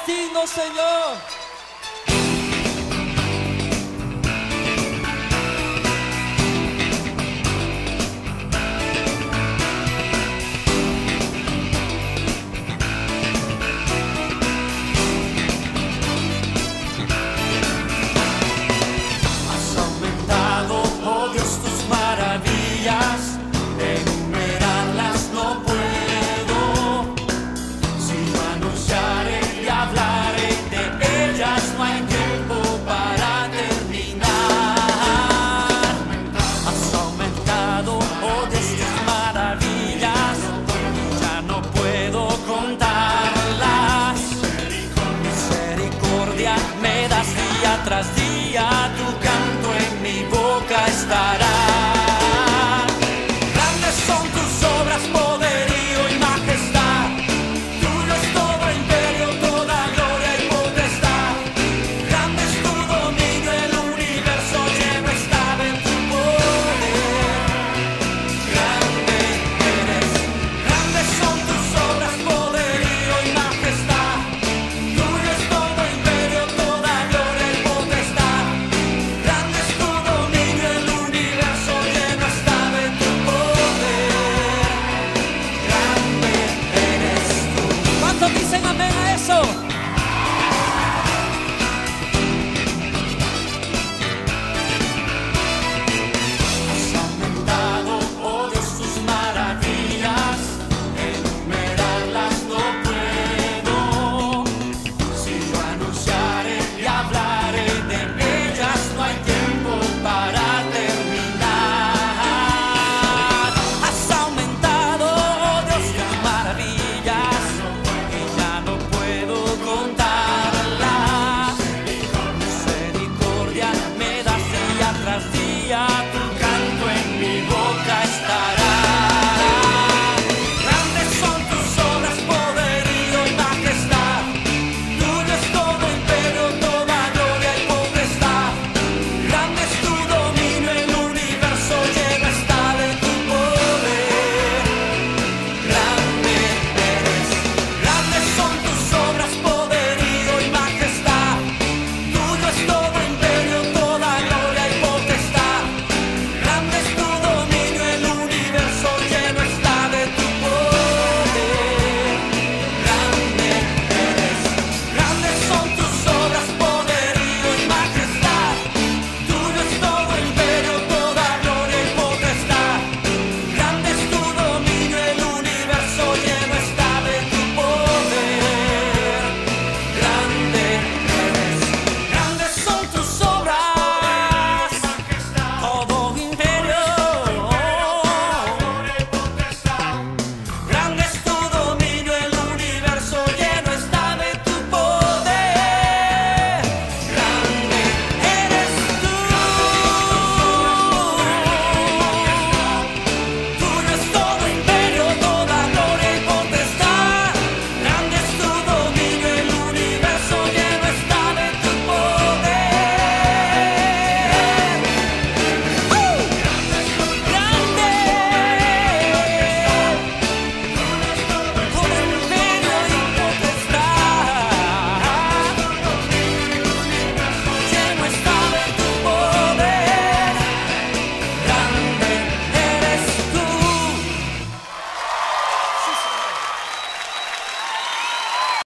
destino, Señor. Has aumentado, oh Dios, tus maravillas, enumerarlas no puedo. Si no anunciaré y hablaré de ellas, no hay tiempo para terminar. Has aumentado, oh Dios, tus maravillas, ya no puedo contarlas. Misericordia me das día tras día, tu canto en mi boca estará. Grandes son tus obras, poderío y majestad. Tuyo es todo imperio, toda gloria y potestad. Grande es tu dominio, el universo lleno está de tu poder. Grande eres. Grandes son tus obras, poderío y majestad. Tuyo es todo imperio, toda gloria y potestad. Grande es tu dominio, el universo lleno está de tu poder. Grande eres tú. ¿Cuántos dicen amén a eso?